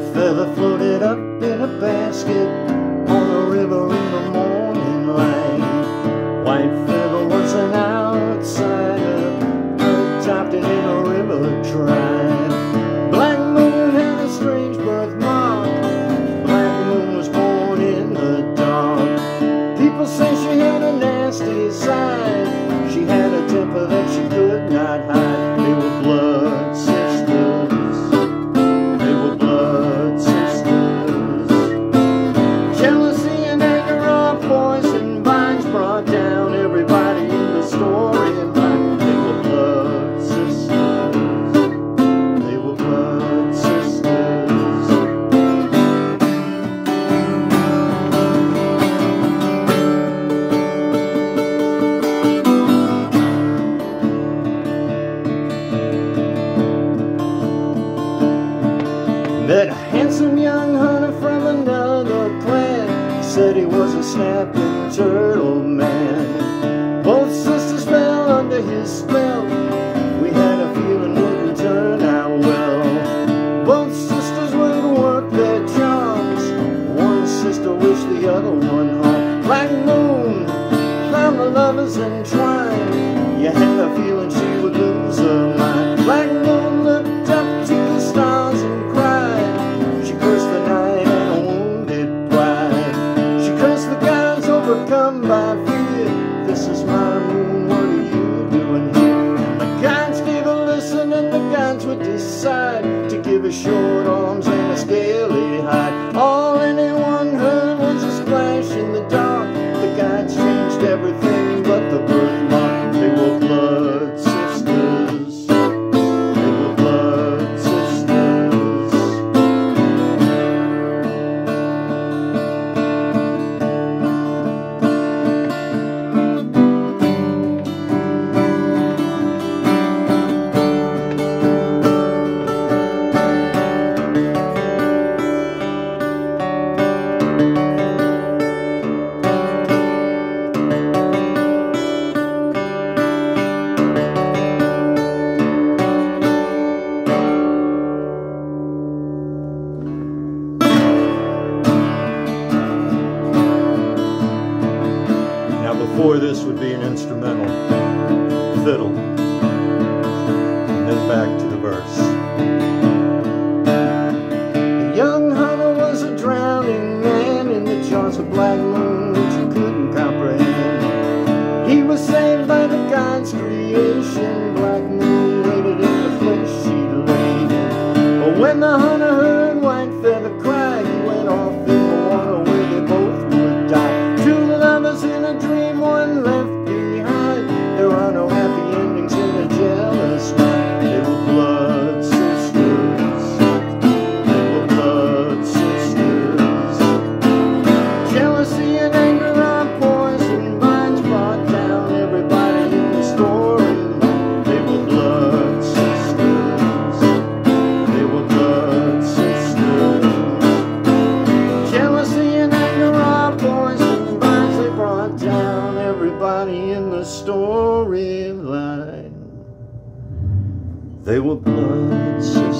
white feather floated up in a basket on a river in the morning light. White feather was an outsider, adopted in a river tribe. Black moon had a strange birthmark. Black moon was born in the dark. People say she had a nasty side. She had a temper that she could not hide. They were blood sisters. They were blood sisters. Jealousy and anger are poison vines, brought down everybody in the story. And they were blood sisters. They were blood sisters. Met a handsome young hunter from another clan. He said he was a snapping turtle man. Both sisters fell under his spell. We had a feeling wouldn't turn out well. Both sisters would work their charms. One sister wished the other one harm. Black moon found the lovers entwined. You had a feeling she would lose her mind. Black moon looked up to the stars and cried. She cursed the night and a wounded pride. She cursed the gods overcome by fear. This is my moon, what are you doing here? And the gods gave a listen, and the gods would decide to give her short arms and a scaly hide. All anyone heard was a splash in the dark. The gods changed everything but the birthmark. They were blood sisters. They were blood sisters. Before this would be an instrumental fiddle, and then back to the verse. The young hunter was a drowning man in the jaws of black moon which he couldn't comprehend. He was saved by the God's creation. Black moon waited in the flesh she laid in. But when the hunter heard white feather cry, he went off in the water where they both would die. Two lovers in a dream, one left behind. There are no happy endings in a jealous mind. They were blood sisters. They were blood sisters. Jealousy and anger are poison vines, brought down everybody in the story. They were blood sisters. They were blood sisters. Jealousy and anger are poison vines, they brought down everybody in the storyline. They were blood sisters.